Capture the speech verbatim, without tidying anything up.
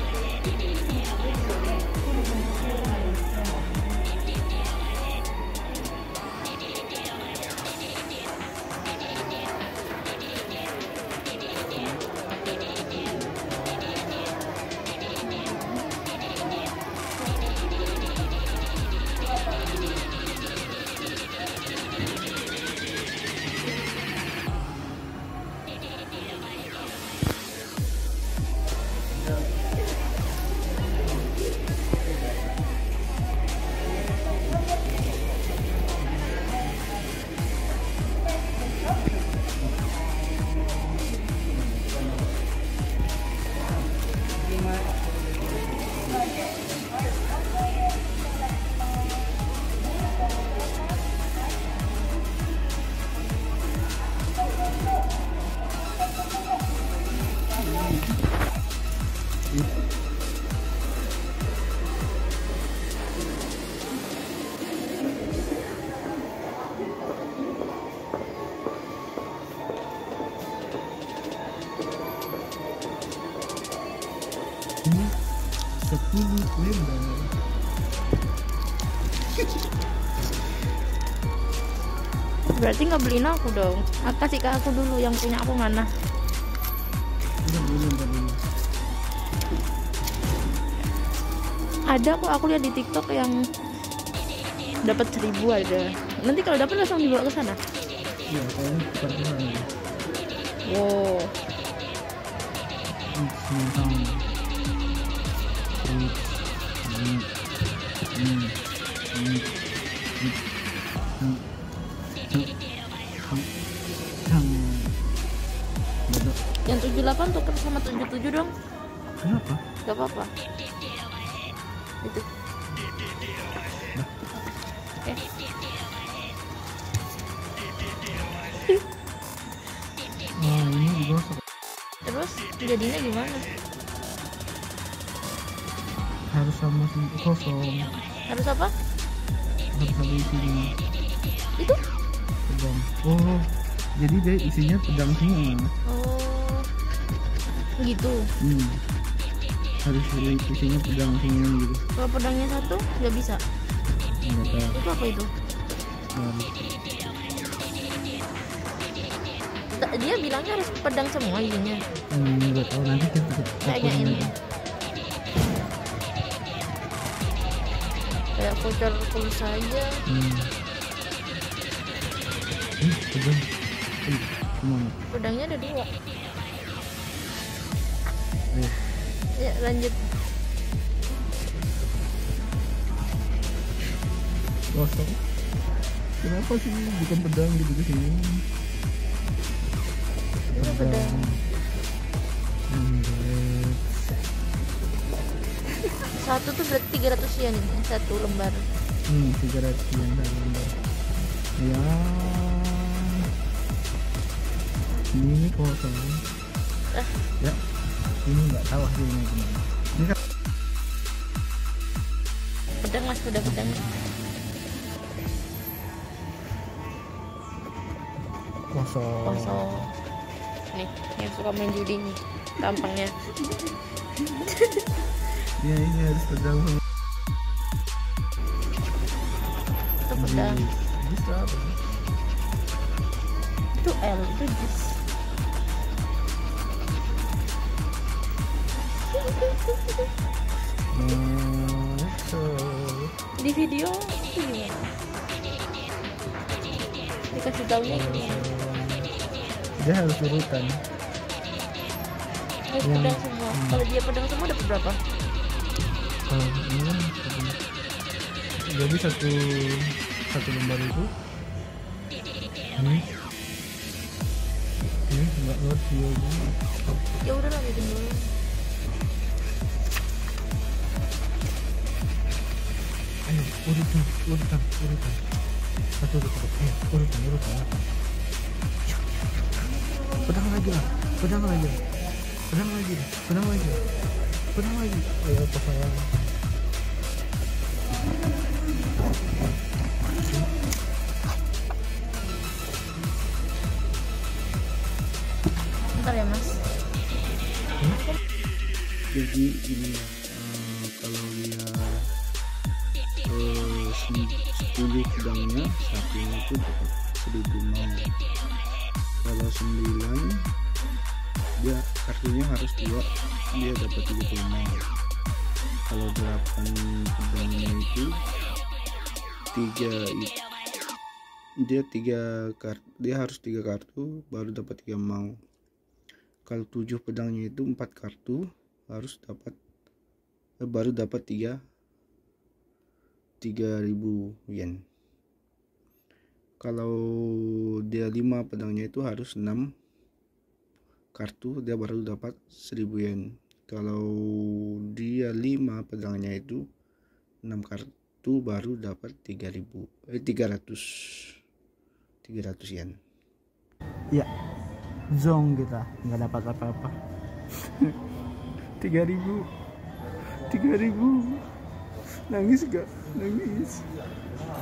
Ini sepuluh lembar. Berarti nggak beliin aku dong. Aku kasih ke aku dulu, yang punya aku mana? Udah beli lembar dulu. Ada kok, aku lihat di TikTok yang dapat seribu ada. Nanti kalau dapat langsung dibawa ke sana. Iya, kayaknya bukan ke sana. Wow. Hmm, sama. Hmm, hmm, hmm, hmm, hmm, hmm. Betul. Yang tujuh puluh delapan tuker sama tujuh puluh tujuh dong. Kenapa? Gak apa-apa. Itu. Eh. Wah, ini digosok. Terus jadinya gimana? Harus sama si kosong. Harus apa? Harus ada isinya. Itu? Pedang. Oh, jadi dia isinya pedang semua. Oh. Gitu. Hmm. Harus ada isinya pedang semua gitu. Kalau pedangnya satu nggak bisa. Nggak tahu. Itu apa itu? Harus. Ta- Dia bilangnya harus pedang semua isinya. Hmm, nggak tahu nanti kita Kayaknya ini. Kayak voucher pulsa aja. Hmm. Ih, pedang. Ih, gimana? Pedangnya ada dua. Ayo. Ya lanjut. Kosong. Kenapa sih bukan pedang gitu di sini? Itu pedang. Hmm, Satu tuh berarti tiga ratus yen ini, satu lembar. hmm, tiga ratus yen satu lembar. Ya, ini kosong. Eh. Ya, ini nggak tahu hasilnya gimana. Ini kan Pedang mas, udah pedang. kosong. Kosong. Nih, yang suka main judi nih, tampangnya. Ya ini harus pedang. Itu pedang. Bisa apa? Itu L, itu jus. Hmm, so. Di video ini dikasih tahunya ini Dia harus urutan. harus Yang- pedang semua. hmm. Kalau dia pedang semua dapat berapa? Kalau ini kan satu- jadi satu satu lembar itu ini ini nggak ngerti ya ini. Ya udah lanjutin dulu. Ayo urutan urutan urutan satu urutan eh urutan urutan pedang lagi lah pedang lagi lah pedang lagi lah pedang lagi lah pedang lagi ayo apa sayang. Bentar ya mas. Jadi ini ya, eh, kalau dia eh, sem- sepuluh pedangnya satunya itu dapat seribu mau. Kalau sembilan dia kartunya harus dua, dia dapat tiga puluh mau. Kalau delapan pedangnya itu tiga i- dia tiga kartu, dia harus tiga kartu baru dapat tiga mau. Kalau tujuh pedangnya itu empat kartu harus dapat eh, baru dapat tiga tiga ribu yen. Kalau dia lima pedangnya itu harus enam kartu, dia baru dapat seribu yen. Kalau dia lima pedangnya itu enam kartu baru dapat tiga ribu eh tiga ratus tiga ratus yen. Ya zong kita nggak dapat apa-apa. Tiga ribu tiga ribu nangis gak nangis